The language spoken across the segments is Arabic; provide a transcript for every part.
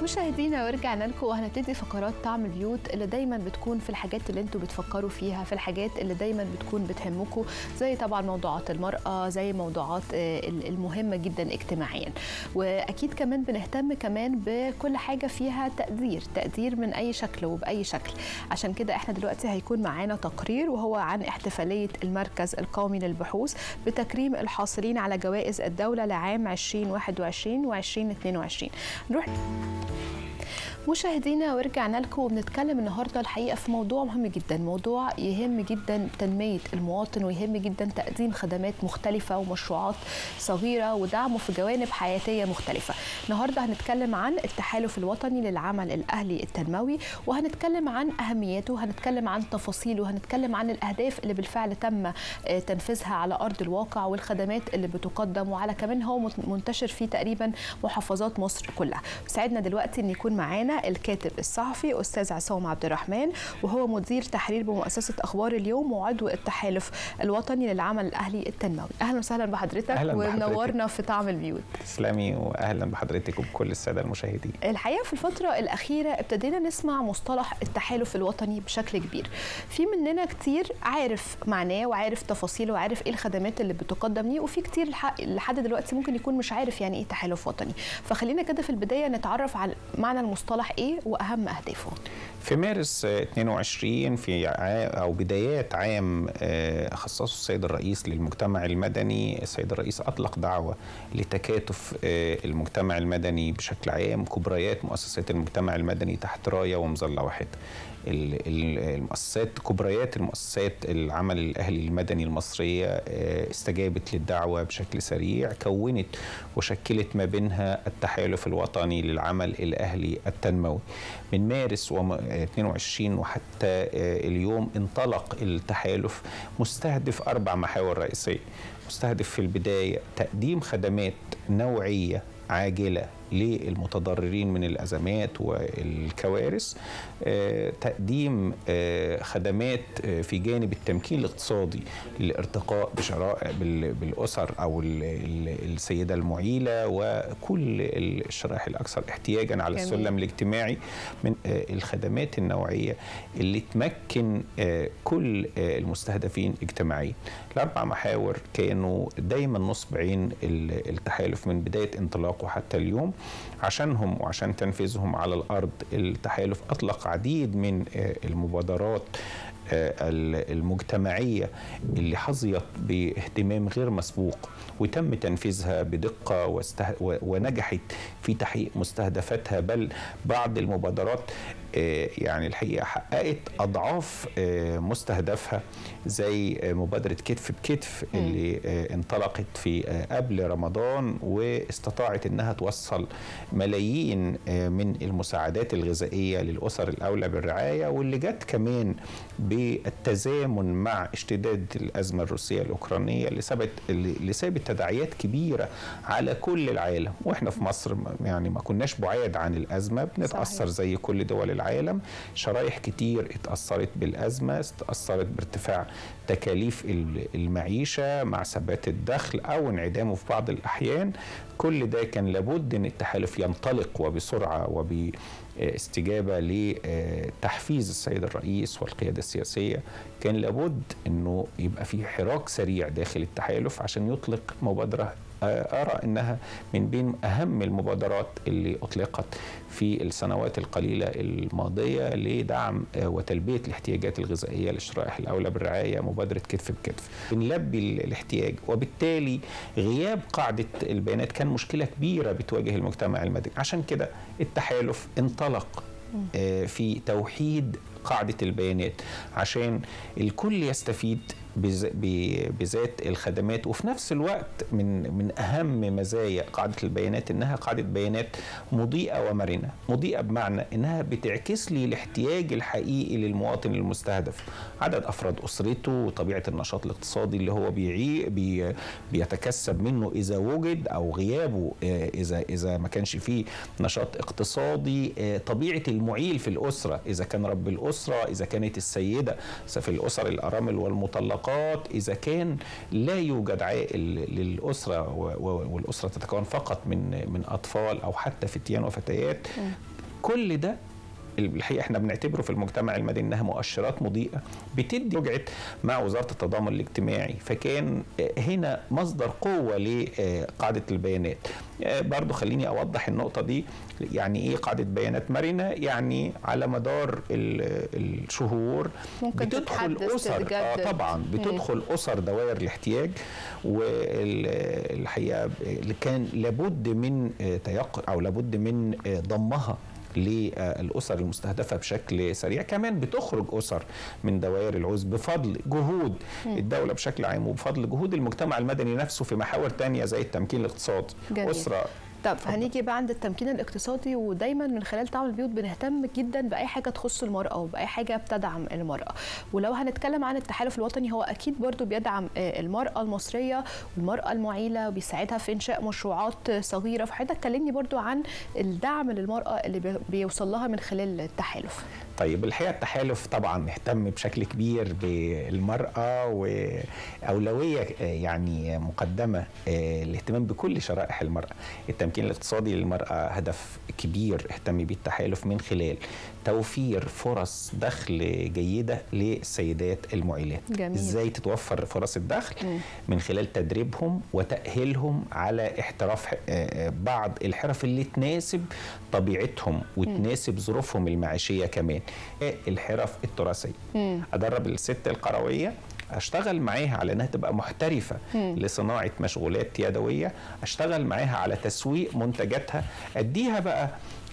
مشاهدينا ورجعنا لكم وهنبتدي فقرات طعم البيوت اللي دايما بتكون في الحاجات اللي انتوا بتفكروا فيها، في الحاجات اللي دايما بتكون بتهمكم، زي طبعا موضوعات المرأة، زي موضوعات المهمة جدا اجتماعيا. واكيد كمان بنهتم كمان بكل حاجة فيها تقدير من اي شكل وباي شكل. عشان كده احنا دلوقتي هيكون معانا تقرير وهو عن احتفالية المركز القومي للبحوث بتكريم الحاصلين على جوائز الدولة لعام 2021 و2022. نروح مشاهدينا ورجعنا لكم وبنتكلم النهارده الحقيقه في موضوع مهم جدا، موضوع يهم جدا تنميه المواطن ويهم جدا تقديم خدمات مختلفه ومشروعات صغيره ودعمه في جوانب حياتيه مختلفه. النهارده هنتكلم عن التحالف الوطني للعمل الاهلي التنموي، وهنتكلم عن اهميته، هنتكلم عن تفاصيله، هنتكلم عن الاهداف اللي بالفعل تم تنفيذها على ارض الواقع والخدمات اللي بتقدم، وعلى كمان هو منتشر في تقريبا محافظات مصر كلها. سعدنا دلوقتي ان يكون معانا الكاتب الصحفي أستاذ عصام عبد الرحمن، وهو مدير تحرير بمؤسسة أخبار اليوم وعضو التحالف الوطني للعمل الأهلي التنموي. أهلا وسهلا بحضرتك ومنورنا في طعم البيوت. تسلمي وأهلا بحضرتك وبكل السادة المشاهدين. الحقيقة في الفترة الأخيرة ابتدينا نسمع مصطلح التحالف الوطني بشكل كبير. في مننا كتير عارف معناه وعارف تفاصيله وعارف إيه الخدمات اللي بتقدم ليه، وفي كتير لحد دلوقتي ممكن يكون مش عارف يعني إيه تحالف وطني. فخلينا كده في البداية نتعرف على معنى المصطلح ايه واهم اهدافه. في مارس 22 في او بدايات عام خصصه السيد الرئيس للمجتمع المدني، السيد الرئيس اطلق دعوه لتكاتف المجتمع المدني بشكل عام، كبريات مؤسسات المجتمع المدني تحت رايه ومظله واحده. المؤسسات كبريات المؤسسات العمل الاهلي المدني المصريه استجابت للدعوه بشكل سريع، كونت وشكلت ما بينها التحالف الوطني للعمل الاهلي التنموي. من مارس 22 وحتى اليوم انطلق التحالف مستهدف 4 محاور رئيسيه. مستهدف في البدايه تقديم خدمات نوعيه عاجله للمتضررين من الأزمات والكوارث، تقديم خدمات في جانب التمكين الاقتصادي للارتقاء بالأسر أو السيدة المعيلة وكل الشرائح الأكثر احتياجا على السلم الاجتماعي من الخدمات النوعية اللي تمكن كل المستهدفين اجتماعيا. ال4 محاور كانوا دايما نصب عين التحالف من بداية انطلاقه حتى اليوم. عشانهم وعشان تنفيذهم على الأرض التحالف أطلق عديد من المبادرات المجتمعية اللي حظيت باهتمام غير مسبوق وتم تنفيذها بدقة ونجحت في تحقيق مستهدفاتها، بل بعض المبادرات يعني الحقيقة حققت أضعاف مستهدفها، زي مبادرة كتف بكتف اللي انطلقت في قبل رمضان واستطاعت أنها توصل ملايين من المساعدات الغذائية للأسر الأولى بالرعاية، واللي جت كمان بالتزامن مع اشتداد الأزمة الروسية الأوكرانية اللي سابت تداعيات كبيرة على كل العالم. وإحنا في مصر يعني ما كناش بعاد عن الأزمة، بنتأثر زي كل دول العالم. شرايح كتير اتأثرت بالأزمة، اتأثرت بارتفاع تكاليف المعيشة مع ثبات الدخل أو انعدامه في بعض الأحيان. كل ده كان لابد أن التحالف ينطلق وبسرعة وباستجابة لتحفيز السيد الرئيس والقيادة السياسية. كان لابد أنه يبقى في حراك سريع داخل التحالف عشان يطلق مبادرة أرى أنها من بين أهم المبادرات اللي أطلقت في السنوات القليلة الماضية لدعم وتلبية الاحتياجات الغذائية للشرائح الأولى بالرعاية، مبادرة كتف بكتف. بنلبي الاحتياج، وبالتالي غياب قاعدة البيانات كان مشكلة كبيرة بتواجه المجتمع المدني. عشان كده التحالف انطلق في توحيد قاعدة البيانات عشان الكل يستفيد بذات الخدمات. وفي نفس الوقت من أهم مزايا قاعدة البيانات إنها قاعدة بيانات مضيئة ومرنة. مضيئة بمعنى إنها بتعكس لي الاحتياج الحقيقي للمواطن المستهدف، عدد أفراد أسرته وطبيعة النشاط الاقتصادي اللي هو بيتكسب منه إذا وجد، أو غيابه إذا ما كانش فيه نشاط اقتصادي، طبيعة المعيل في الأسرة إذا كان رب الأسرة الأسرة، إذا كانت السيدة في الأسر الأرامل والمطلقات، إذا كان لا يوجد عائل للأسرة والأسرة تتكون فقط من أطفال أو حتى فتيان وفتيات. كل ده الحقيقة احنا بنعتبره في المجتمع المدني انها مؤشرات مضيئة بتدي رجعت مع وزارة التضامن الاجتماعي، فكان هنا مصدر قوة لقاعدة البيانات. برضو خليني اوضح النقطة دي، يعني ايه قاعدة بيانات مرنة؟ يعني على مدار الشهور بتدخل اسر طبعا بتدخل اسر دوائر الاحتياج، والحقيقة كان لابد من او لابد من ضمها للأسر المستهدفة بشكل سريع. كمان بتخرج أسر من دوائر العوز بفضل جهود الدولة بشكل عام وبفضل جهود المجتمع المدني نفسه في محاور تانية زي التمكين الاقتصادي. أسرة. طب هنيجي بقى عند التمكين الاقتصادي، ودايما من خلال تعاون البيوت بنهتم جدا باي حاجه تخص المراه وباي حاجه بتدعم المراه. ولو هنتكلم عن التحالف الوطني هو اكيد برضو بيدعم المراه المصريه والمراه المعيله وبيساعدها في انشاء مشروعات صغيره. فحضرتك كلمني برضو عن الدعم للمراه اللي بيوصل لها من خلال التحالف. طيب الحقيقه التحالف طبعا اهتم بشكل كبير بالمراه، واولويه يعني مقدمه الاهتمام بكل شرائح المراه. التمكين الاقتصادي للمراه هدف كبير اهتم به التحالف من خلال توفير فرص دخل جيده للسيدات المعيلات. جميل. ازاي تتوفر فرص الدخل؟ من خلال تدريبهم وتاهيلهم على احتراف بعض الحرف اللي تناسب طبيعتهم وتناسب ظروفهم المعيشيه كمان. الحرف التراثيه، ادرب الست القرويه، اشتغل معاها على انها تبقى محترفه لصناعه مشغولات يدويه، اشتغل معاها على تسويق منتجاتها، اديها بقى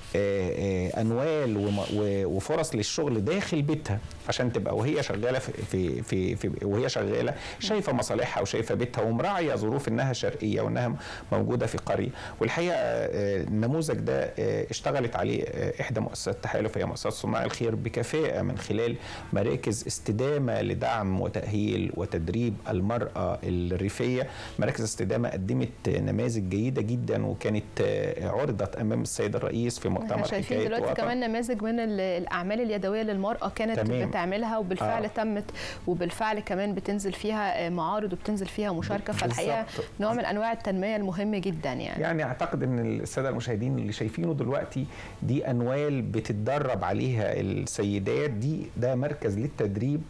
انوال وفرص للشغل داخل بيتها عشان تبقى وهي شغاله وهي شغاله شايفه مصالحها وشايفه بيتها ومراعيه ظروف انها شرقيه وانها موجوده في قريه. والحقيقه النموذج ده اشتغلت عليه احدى مؤسسات التحالف، هي مؤسسه صناع الخير، بكفاءه من خلال مراكز استدامه لدعم وتاهيل وتدريب المراه الريفيه. مراكز استدامه قدمت نماذج جيده جدا وكانت عرضت امام السيد الرئيس في مؤتمر شايفين دلوقتي كمان نماذج من الاعمال اليدويه للمراه كانت بتعملها وبالفعل تمت، وبالفعل كمان بتنزل فيها معارض وبتنزل فيها مشاركه. فالحقيقه نوع من انواع التنميه المهم جدا. يعني اعتقد ان الساده المشاهدين اللي شايفينه دلوقتي دي انوال بتتدرب عليها السيدات، ده مركز للتدريب.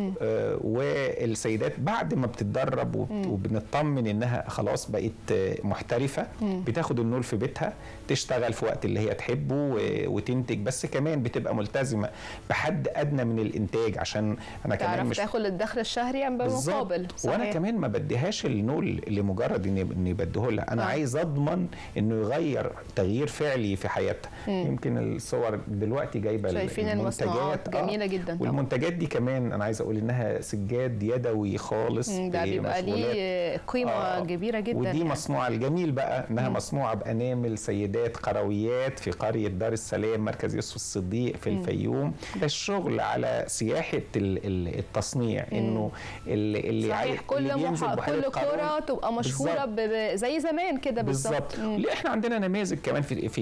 والسيدات بعد ما بتتدرب وبنطمن انها خلاص بقت محترفه بتاخد النول في بيتها، تشتغل في وقت اللي هي تحبه وتنتج، بس كمان بتبقى ملتزمه بحد ادنى من الانتاج عشان انا كمان مش تاخد الدخل الشهري بمقابل. وانا كمان ما بديهاش النول لمجرد اني بديه لها، انا عايز اضمن انه يغير تغيير فعلي في حياتها. يمكن الصور دلوقتي جايبه شايفين المصنوعات جميله جدا. والمنتجات دي كمان انا عايز اقول انها سجاد يدوي خالص، ده بيبقى ليه قيمه كبيره جدا. ودي مصنوعه الجميل بقى انها مصنوعه بانامل سيدات قرويات في قريه دار السلام مركز يوسف الصديق في الفيوم. الشغل على سياحه التصنيع، انه اللي صحيح كل قرى تبقى مشهوره زي زمان كده بالظبط. احنا عندنا نماذج كمان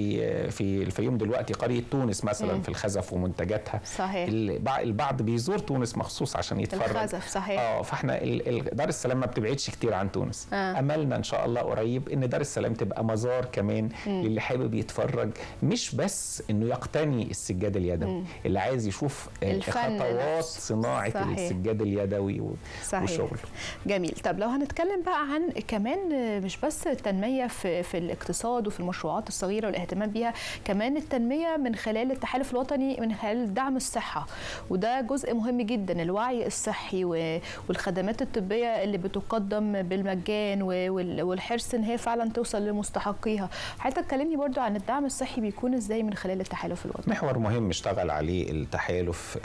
في الفيوم دلوقتي، قريه تونس مثلا في الخزف ومنتجاتها. صحيح. البعض بيزور تونس مخصوص عشان يتفرج. الخزف صحيح. فاحنا دار السلام ما بتبعدش كتير عن تونس. املنا ان شاء الله قريب ان دار السلام تبقى مزار كمان للي حابب يتفرج، مش بس انه يقتني السجاد اليدوي، اللي عايز يشوف خطوات صناعه السجاد اليدوي وشغل. جميل. طب لو هنتكلم بقى عن كمان مش بس التنميه في الاقتصاد وفي المشروعات الصغيره والاهتمام بيها، كمان التنميه من خلال التحالف الوطني من خلال دعم الصحه، وده جزء مهم جدا، الوعي الصحي والخدمات الطبيه اللي بتقدم بالمجان والحرص ان هي فعلا توصل لمستحقيها. حضرتك كلمني برضو عن الدعم الصحي بيكون ازاي من خلال التحالف الوطني. محور مهم اشتغل عليه التحالف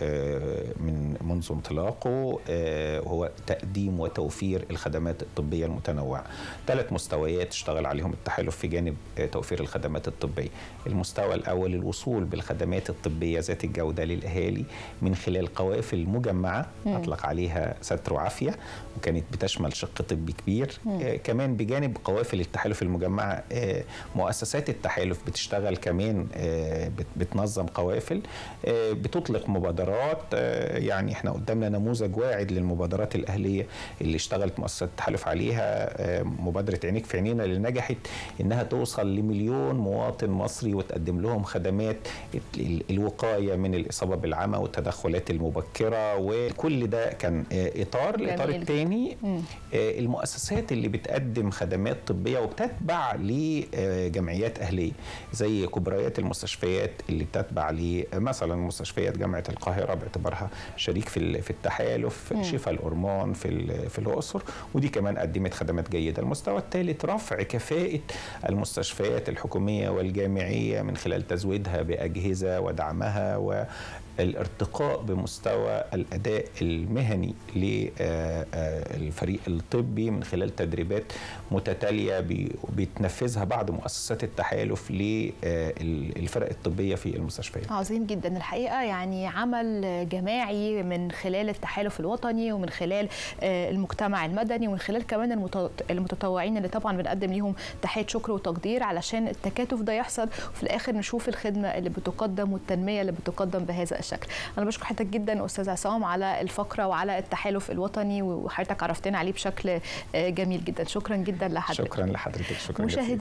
منذ انطلاقه هو تقديم وتوفير الخدمات الطبيه المتنوعه. 3 مستويات اشتغل عليهم التحالف في جانب توفير الخدمات الطبيه. المستوى الاول الوصول بالخدمات الطبيه ذات الجوده للاهالي من خلال قوافل مجمعه اطلق عليها ستر وعافيه، وكانت بتشمل شق طبي كبير. كمان بجانب قوافل التحالف المجمعه مؤسسات التحالف بتشتغل كمان كمان بتنظم قوافل، بتطلق مبادرات. يعني احنا قدامنا نموذج واعد للمبادرات الأهلية اللي اشتغلت مؤسسة التحالف عليها، مبادرة عينيك في عينينا، اللي نجحت انها توصل لمليون مواطن مصري وتقدم لهم خدمات الوقاية من الإصابة بالعمى والتدخلات المبكرة. وكل ده كان الإطار الثاني المؤسسات اللي بتقدم خدمات طبية وبتتبع لجمعيات أهلية زي كبريات المستشفيات اللي بتتبع مثلا مستشفيات جامعة القاهرة باعتبارها شريك في التحالف، شفا الأورمان في الأقصر، ودي كمان قدمت خدمات جيدة. المستوى الثالث رفع كفاءة المستشفيات الحكومية والجامعية من خلال تزويدها بأجهزة ودعمها والارتقاء بمستوى الأداء المهني للفريق الطبي من خلال تدريبات متتالية بتنفذها بعض مؤسسات التحالف للفرق الطبية في المستشفيات. عظيم جدا الحقيقة، يعني عمل جماعي من خلال التحالف الوطني ومن خلال المجتمع المدني ومن خلال كمان المتطوعين اللي طبعا بنقدم ليهم تحية شكر وتقدير علشان التكاتف ده يحصل وفي الآخر نشوف الخدمة اللي بتقدم والتنمية اللي بتقدم بهذا الشكل. أنا بشكر حضرتك جدا أستاذ عصام على الفقرة وعلى التحالف الوطني، وحضرتك عرفتنا عليه بشكل جميل جدا. شكرا جدا لحضرتك. شكرا لحضرتك. شكرا.